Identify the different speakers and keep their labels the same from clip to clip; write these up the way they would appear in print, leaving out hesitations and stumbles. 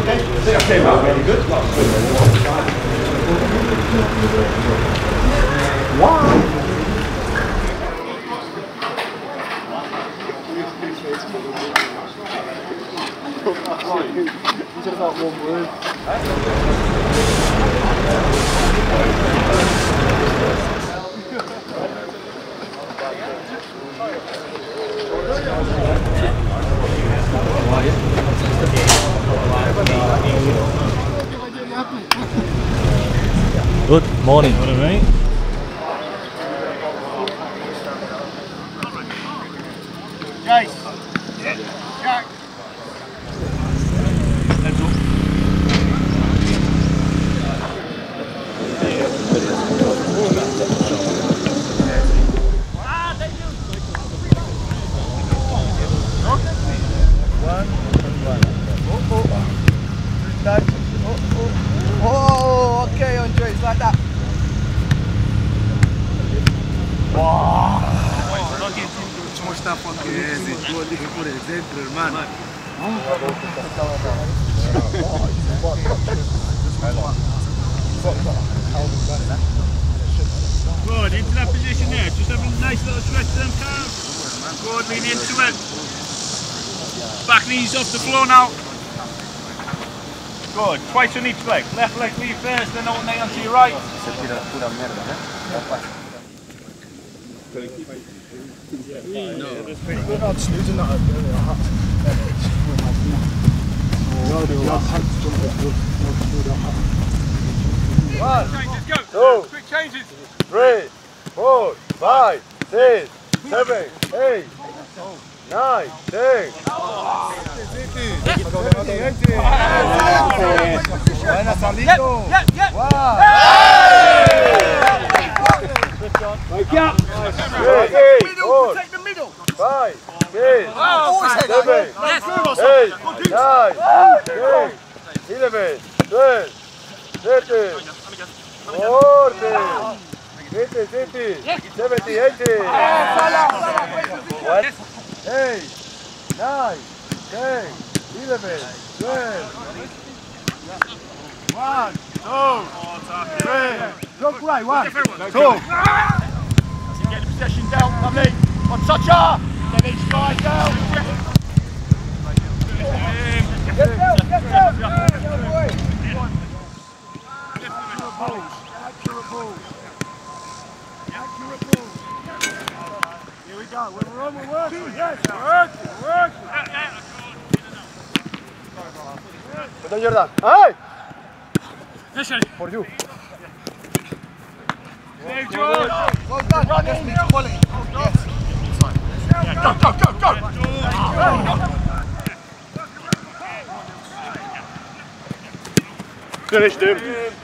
Speaker 1: Good morning. Morning, mate.
Speaker 2: Jace. Jack. Let's go.
Speaker 3: Oh, okay, Andre, it's like that.
Speaker 2: Wow. Too much stuff on por el centro, hermano. Good, into that position there. Just have a nice little stretch to them calves. Good, lean into it. Back knees off the floor now. Good, twice on each leg. Left leg leave first, then alternate onto your right.
Speaker 3: We're not snoozing that up,
Speaker 2: One, two, quick changes. 3, 4, 5, 6, 7, 8, 9, 10. Buena, Sandito. Wake up. 3, 4, take the middle. 5, 6, 7, 8, 9, 10, 11, 12, 13, 14, 15, 16, 17, 18. 8, 9, 10, 11, 12. 1, 2, 3. Look right, 1, 2. Get the possession down, lovely. On toucher. Get each side down. Get down. Accurate balls. Here we go. We're on, we're working. Yes, work. Perdón, Jordan. ¡Ay! For you. Save, George. Well done. Just needs quality. Yes. Go. Finished him.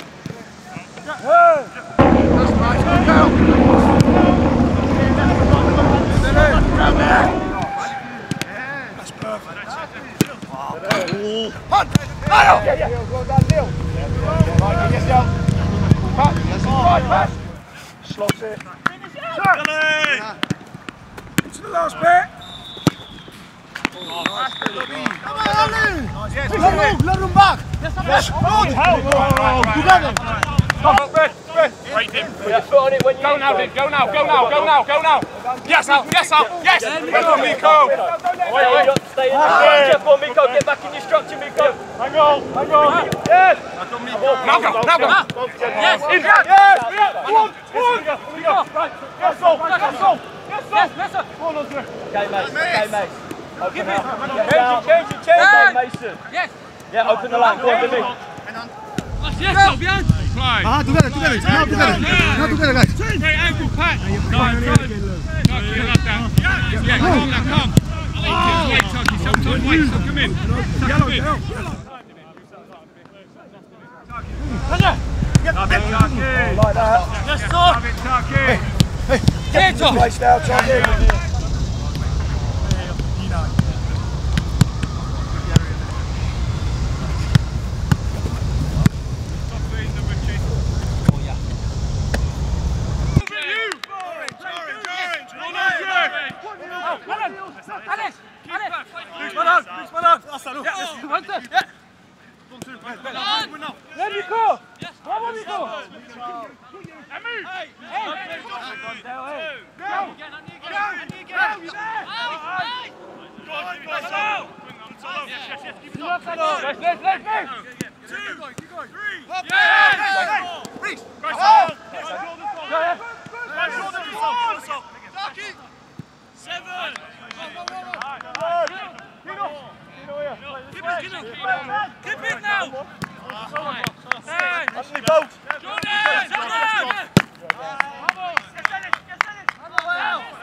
Speaker 2: That's nice. Good girl. That's perfect. Punt! Well done, Neil. Right, get yourself. Pat, right, Pat. Slot it. Into the last bit. Come on, Ali! Let him back! Yes, together! Come on, Red! Right in. Put your foot on it when you... Go now, Dick. Go now. Yes, Al. Yes! Well done, Miko. Wait. Stay in the structure. Come on, Miko. Get back in your structure, Miko. Hang on. Yes! Now go. Yes! In! Yes! One! Right. Yes, all. Yes, sir. Hold on to it. Okay, mate. Open up. Change it, Mason. Yes. Yeah, open the line. Go on, Billy. Yes, go, behind. Together, guys. Great ankle, Pat. No, get that down. Yeah, come. Wait, Tucky. Sometimes wait, so come in. Have it, Tucky. Like that. Yes, sir. Have it, Tucky. Hey, get the place now, Tucky. Let me go! Come on, Nico! Emu! Hey!
Speaker 4: Keep it now!
Speaker 3: Anthony, both!
Speaker 4: Jordan!